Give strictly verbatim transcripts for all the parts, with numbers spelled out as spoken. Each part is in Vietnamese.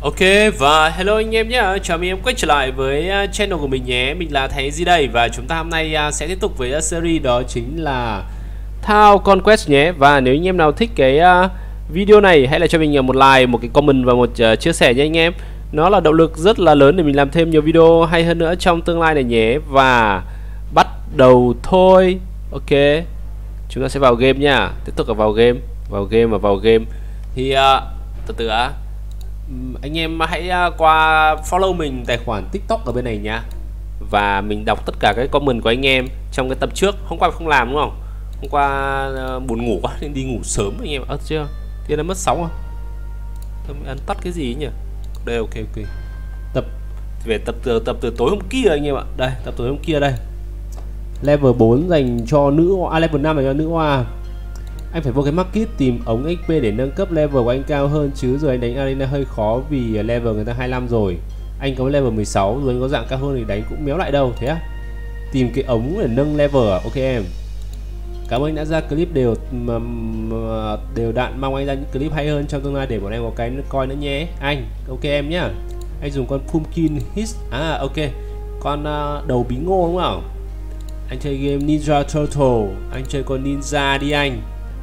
Ok và hello anh em nhé, chào mừng em quay trở lại với channel của mình nhé. Mình là Thái Di đây và chúng ta hôm nay sẽ tiếp tục với series đó chính là Town Conquest nhé. Và nếu anh em nào thích cái video này hãy lại cho mình một like, một cái comment và một chia sẻ nha anh em. Nó là động lực rất là lớn để mình làm thêm nhiều video hay hơn nữa trong tương lai này nhé. Và bắt đầu thôi. Ok, chúng ta sẽ vào game nha. Tiếp tục là vào game, vào game và vào game. Thì uh, từ từ á. Anh em hãy qua follow mình tài khoản TikTok ở bên này nhá. Và mình đọc tất cả cái comment của anh em trong cái tập trước. Hôm qua không làm đúng không? Hôm qua uh, buồn ngủ quá nên đi ngủ sớm anh em. Ơ à, chưa? Tiên đã mất sóng không? Tôi ấn tắt cái gì nhỉ? Đây ok ok. Tập về tập từ tập từ tối hôm kia anh em ạ. Đây, tập tối hôm kia đây. Level bốn dành cho nữ à, level năm dành cho nữ hoa. Anh phải vô cái market tìm ống ích pê để nâng cấp level của anh cao hơn, chứ rồi anh đánh arena hơi khó vì level người ta hai mươi lăm rồi. Anh có level mười sáu rồi, anh có dạng cao hơn thì đánh cũng méo lại đâu. Thế á? Tìm cái ống để nâng level à? Ok em. Cảm ơn anh đã ra clip đều mà, mà đều đặn, mong anh ra những clip hay hơn trong tương lai để bọn em có cái coi nữa nhé anh. Ok em nhá. Anh dùng con Pumpkin Hit. À ok. Con uh, đầu bí ngô đúng không? Anh chơi game Ninja Turtle, anh chơi con ninja đi anh.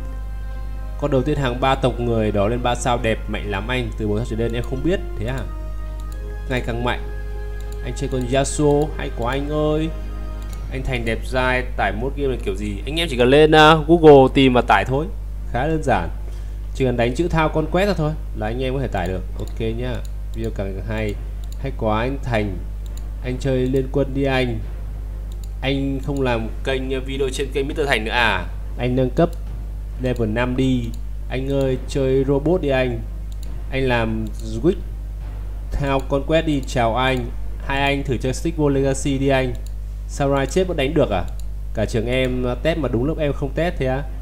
Con đầu tiên hàng ba tộc người đó lên ba sao đẹp mạnh lắm anh, từ bốn sao trở lên em không biết. Thế à? Ngày càng mạnh. Anh chơi con Yasuo hay quá anh ơi. Anh Thành đẹp dai, tải mốt game là kiểu gì? Anh em chỉ cần lên uh, Google tìm và tải thôi. Khá đơn giản. Chỉ cần đánh chữ Town Conquest ra thôi là anh em có thể tải được. Ok nhá. Video càng càng hay. Hay quá anh Thành. Anh chơi Liên Quân đi anh. Anh không làm kênh video trên kênh mít tơ Thành nữa à? Anh nâng cấp level năm đi. Anh ơi chơi robot đi anh. Anh làm Switch Town Conquest đi. Chào anh. Hai anh thử chơi Stickball Legacy đi anh. Samurai chết vẫn đánh được à? Cả trường em test mà đúng lúc em không test thế á?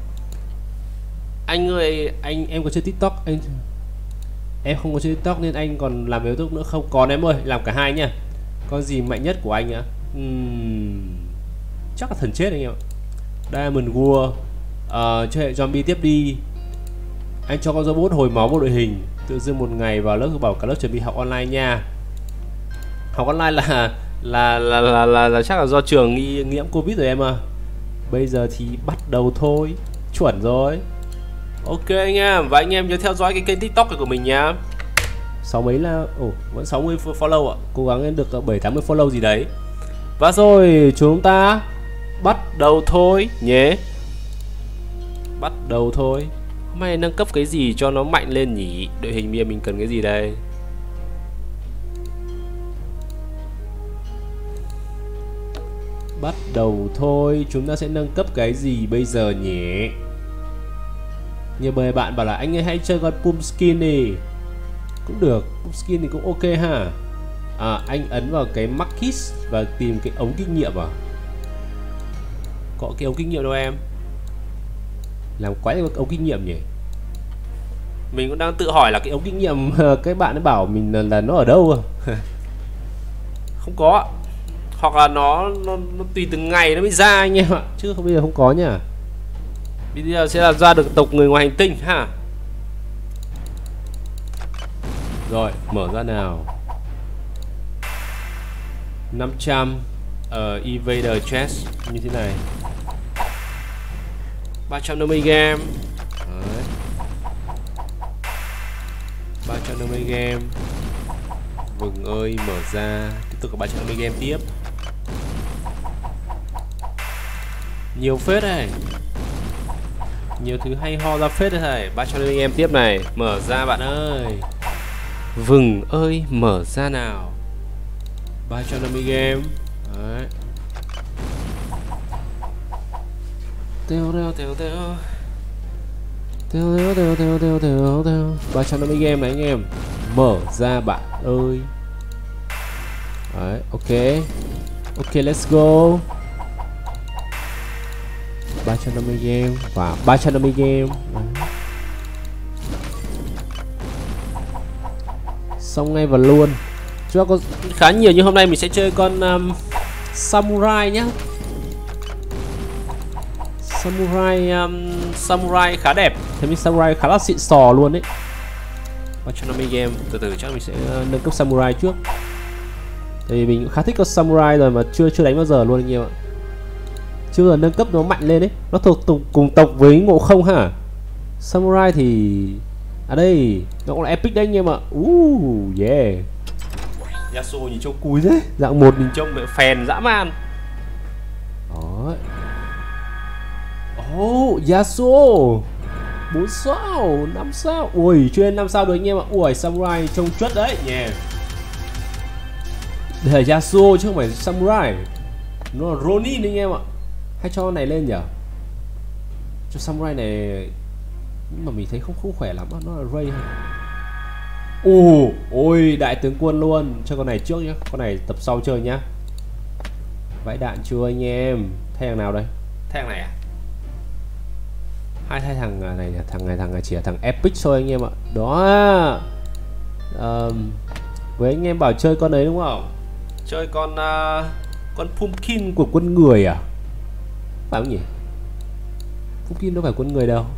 Anh ơi anh em có chơi TikTok anh? Em không có chơi TikTok nên anh còn làm YouTube nữa không? Còn em ơi làm cả hai nha. Con gì mạnh nhất của anh ạ? Uhm, chắc là thần chết anh em ạ. Diamond War. uh, Chơi hệ zombie tiếp đi. Anh cho con robot hồi máu vào đội hình. Tự dưng một ngày vào lớp bảo cả lớp chuẩn bị học online nha. Học online là là là là, là, là chắc là do trường nghi nhiễm Covid rồi em à. Bây giờ thì bắt đầu thôi. Chuẩn rồi. Ok anh em. Và anh em nhớ theo dõi cái kênh TikTok của mình nha. Sáu mấy là ồ oh, vẫn sáu mươi follow ạ. Cố gắng lên được bảy tám mươi follow gì đấy. Và rồi chúng ta bắt đầu thôi nhé. Bắt đầu thôi. Hôm nay nâng cấp cái gì cho nó mạnh lên nhỉ? Đội hình bây giờ mình cần cái gì đây? Bắt đầu thôi. Chúng ta sẽ nâng cấp cái gì bây giờ nhỉ? Nhiều bề bạn bảo là anh ấy hãy chơi con Pumpkin đi. Cũng được. Pumpkin thì cũng ok ha. À, anh ấn vào cái market và tìm cái ống kinh nghiệm à? Có cái ống kinh nghiệm đâu em? Làm quái cái ống kinh nghiệm nhỉ? Mình cũng đang tự hỏi là cái ống kinh nghiệm cái bạn ấy bảo mình là, là nó ở đâu à? Không có. Hoặc là nó, nó nó tùy từng ngày nó mới ra anh em ạ, chứ không bây giờ không có nhá. Bây giờ sẽ là ra được tộc người ngoài hành tinh ha. Rồi mở ra nào. Năm trăm uh, Evader Chest như thế này. Ba trăm năm mươi game. Đấy. Ba trăm năm mươi game. Vừng ơi mở ra. Tiếp tục có ba trăm năm mươi game tiếp. Nhiều phết này. Nhiều thứ hay ho ra phết đây thầy. Ba trăm năm mươi game tiếp này. Mở ra bạn ơi. Vừng ơi mở ra nào. Ba trăm năm mươi game. Đấy. Teo teo teo teo. Teo teo teo teo teo teo teo. Ba trăm năm mươi game này anh em. Mở ra bạn ơi. Đấy, ok. Ok, let's go. Ba trăm năm mươi game và ba trăm năm mươi game. Đấy. Xong ngay và luôn. Chúng ta có khá nhiều nhưng hôm nay mình sẽ chơi con um, Samurai nhá. Samurai um, Samurai khá đẹp. Thế mình Samurai khá là xịn sò luôn đấy. Autonomy game. Từ từ chắc mình sẽ nâng cấp Samurai trước. Thì mình cũng khá thích con Samurai rồi mà chưa chưa đánh bao giờ luôn anh em ạ. Chưa bao giờ nâng cấp nó mạnh lên đấy. Nó thuộc tục cùng tộc với Ngộ Không ha. Samurai thì à đây nó cũng là epic đấy anh em ạ. Uh, yeah. Yasuo nhìn trông cùi thế. Dạng một mình trông phèn dã man. Đó. Oh, Yasuo bốn sao, năm sao. Ui, chuyên năm sao được anh em ạ. Ui, Samurai trông chuất đấy nhỉ. Yeah. Đây là Yasuo chứ không phải Samurai. Nó là Ronin anh em ạ. Hay cho này lên nhỉ? Cho Samurai này. Nhưng mà mình thấy không không khỏe lắm. Nó là Ray hay. Ồ, ôi, đại tướng quân luôn. Cho con này trước nhá. Con này tập sau chơi nhá. Vãi đạn chưa anh em? Thay thằng nào đây? Thay thằng này à? Hai thay thằng này, thằng này thằng này chỉ là thằng epic thôi anh em ạ. Đó. Um, với anh em bảo chơi con đấy đúng không? Chơi con uh, con Pumpkin của quân người à? Phải không nhỉ? Pumpkin đâu phải quân người đâu.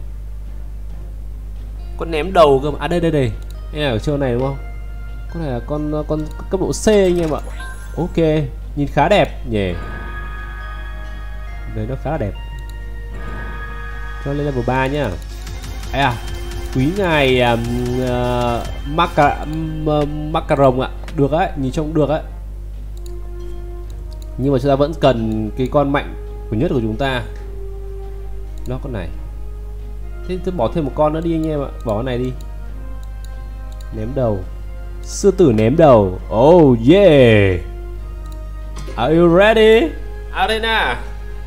Con ném đầu cơ mà. À đây đây đây. Em ở chơi này đúng không? Con này là con con cấp độ C anh em ạ. Ok, nhìn khá đẹp nhỉ. Đấy nó khá là đẹp. Cho lên level ba nhá. À, à quý ngài um, uh, maca, um, macaron ạ. Được đấy, nhìn trông được đấy. Nhưng mà chúng ta vẫn cần cái con mạnh của nhất của chúng ta. Đó con này. Thế tôi bỏ thêm một con nữa đi anh em ạ. Bỏ con này đi. Ném đầu. Sư tử ném đầu. Oh yeah. Are you ready? Arena.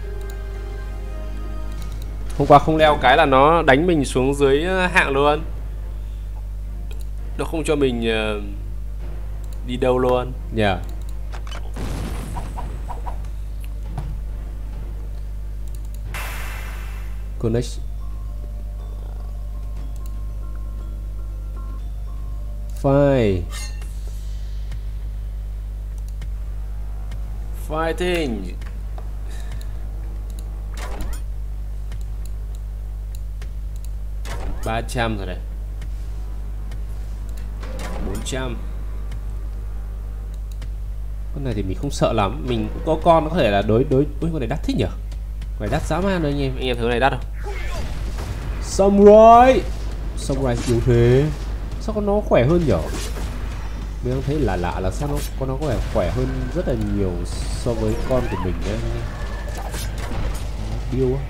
Hôm qua không leo cái là nó đánh mình xuống dưới hạng luôn. Nó không cho mình uh, đi đâu luôn. Yeah. Connect. Fight. Fighting. ba trăm rồi này. bốn trăm. Con này thì mình không sợ lắm. Mình cũng có con có thể là đối đối với con này đắt thích nhỉ. Con này đắt dã man rồi anh em. Anh em thấy con này đắt không? Samurai. Samurai yếu thế. Sao con nó khỏe hơn nhỉ? Mình thấy lạ lạ là sao nó con nó có vẻ khỏe hơn rất là nhiều so với con của mình nhé. Điêu á.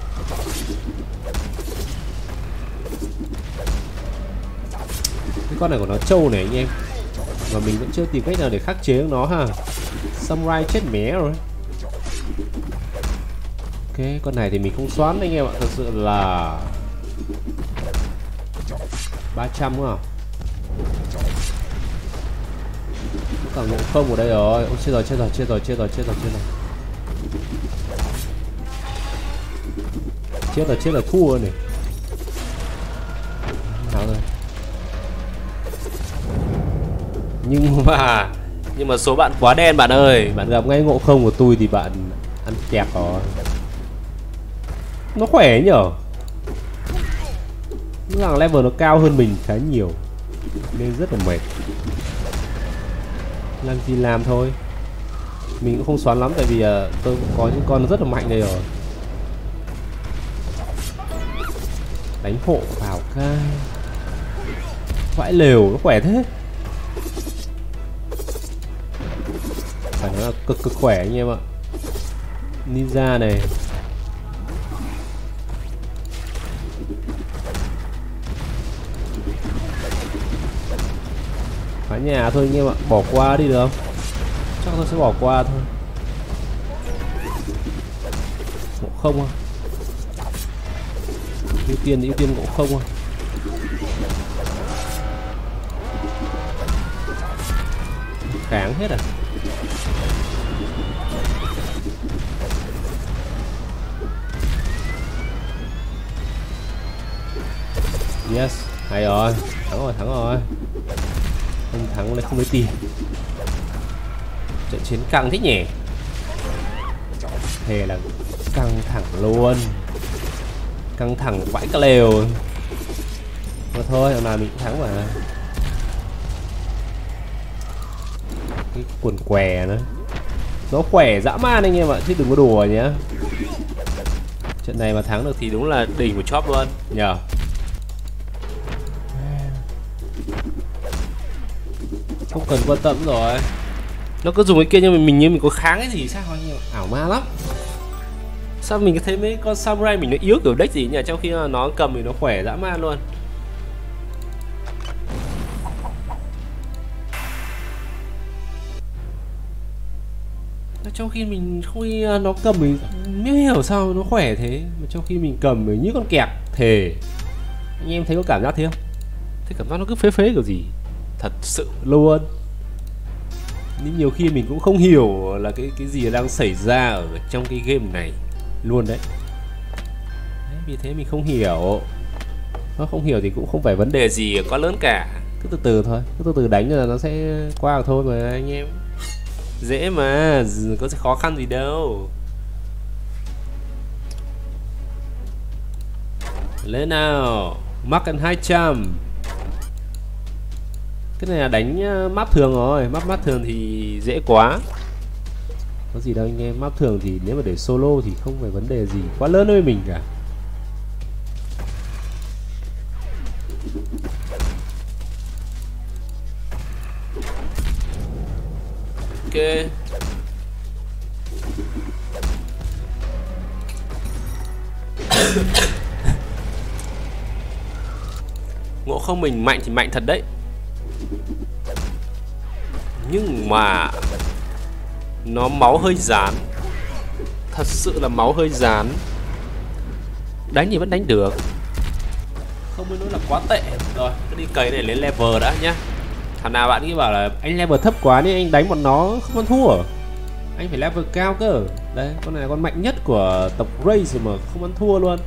Cái con này của nó trâu này anh em. Mà mình vẫn chưa tìm cách nào để khắc chế nó ha. Samurai chết mé rồi. Ok, con này thì mình không xoắn anh em ạ. Thật sự là ba trăm đúng không? Cả Ngộ Không ở đây rồi. Ôi chết rồi, chết rồi, chết rồi, chết rồi, chết rồi, chết rồi. Chết rồi, chết rồi, thua này. Nào rồi. Nhưng mà nhưng mà số bạn quá đen bạn ơi. Bạn gặp ngay Ngộ Không của tôi thì bạn ăn kẹp rồi. Nó khỏe nhở. Nhưng rằng level nó cao hơn mình khá nhiều nên rất là mệt. Làm gì làm thôi. Mình cũng không xoắn lắm tại vì uh, tôi cũng có những con rất là mạnh đây rồi. Đánh hộ vào cái vãi lều nó khỏe thế. Phải nói là cực cực khỏe anh em ạ. Ninja này. Phá nhà thôi anh em ạ. Bỏ qua đi được không? Chắc tôi sẽ bỏ qua thôi. Ngộ Không à? Ưu tiên ưu tiên Ngộ Không à? Kháng hết à? Yes, hay rồi, thắng rồi, thắng rồi. Không thắng lại không lấy tiền. Trận chiến căng thế nhỉ. Thề là căng thẳng luôn. Căng thẳng vãi cả lều. Mà thôi, thằng nào mình cũng thắng mà. cái quần què nữa. Nó khỏe dã man anh em ạ, chứ đừng có đùa nhé. Trận này mà thắng được thì đúng là đỉnh của chóp luôn nhờ. Không cần quan tâm rồi. Nó cứ dùng cái kia nhưng mà mình như mình có kháng cái gì sao anh em, ảo ma lắm. Sao mình thấy mấy con samurai mình nó yếu kiểu deck gì nhỉ, trong khi nó cầm thì nó khỏe dã man luôn. Trong khi mình không, nó cầm mình mới hiểu sao nó khỏe thế, mà trong khi mình cầm mình như con kẹt thề. Anh em thấy có cảm giác thế không? Thế cảm giác nó cứ phế phế kiểu gì thật sự luôn. Nhưng nhiều khi mình cũng không hiểu là cái cái gì đang xảy ra ở trong cái game này luôn đấy. Đấy, vì thế mình không hiểu. Nó không hiểu thì cũng không phải vấn đề gì quá lớn cả. Cứ từ từ thôi, cứ từ từ đánh là nó sẽ qua được thôi mà anh em. Dễ mà, có khó khăn gì đâu. Lên nào, mắc ăn hai trăm. Cái này là đánh map thường rồi, map map thường thì dễ quá. Có gì đâu anh em, map thường thì nếu mà để solo thì không phải vấn đề gì quá lớn với mình cả. Ok. Ngộ không mình mạnh thì mạnh thật đấy. Nhưng mà nó máu hơi dán. Thật sự là máu hơi dán. Đánh thì vẫn đánh được, không mới nói là quá tệ. Rồi, cứ đi cày này lên level đã nhá. Thằng nào bạn nghĩ bảo là anh level thấp quá nên anh đánh bọn nó không ăn thua. Anh phải level cao cơ. Đấy, con này là con mạnh nhất của tộc Race mà không ăn thua luôn.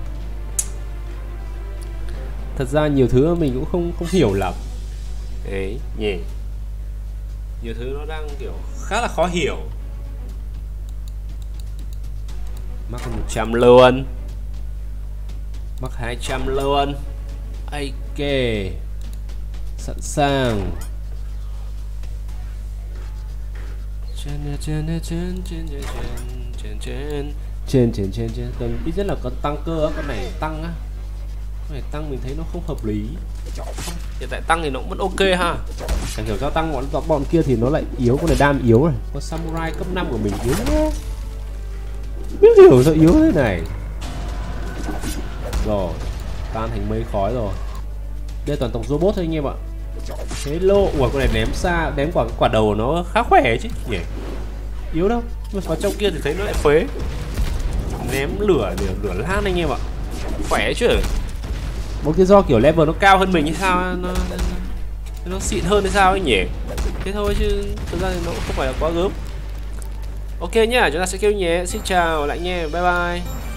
Thật ra nhiều thứ mình cũng không không hiểu lắm. Đấy, nhỉ. Nhiều thứ nó đang kiểu khá là khó hiểu. Mắc một trăm luôn. Mắc hai trăm luôn. Ok. Sẵn sàng. Trên trên trên trên trên trên trên trên trên trên trên cần ít nhất là con tăng cơ á, con này tăng á. Con này tăng mình thấy nó không hợp lý. Hiện tại tăng thì nó cũng vẫn ok ha. Chẳng hiểu sao tăng bọn bọn kia thì nó lại yếu, con này đam yếu rồi. Con samurai cấp năm của mình yếu quá. Biết hiểu sao yếu thế này. Rồi, tan thành mây khói rồi. Đây toàn tộc robot thôi anh em ạ. Thế lô, ủa con này ném xa, ném quả quả đầu nó khá khỏe chứ nhỉ. Yếu đâu, mà vào trong kia thì thấy nó lại phế. Ném lửa lửa, lửa lan anh em ạ. Khỏe chứ. Một cái do kiểu level nó cao hơn mình hay sao, nó nó, nó xịn hơn hay sao ấy nhỉ. Thế thôi chứ thực ra thì nó cũng không phải là quá gớm. Ok nhá, chúng ta sẽ kêu nhé. Xin chào lại nha, bye bye.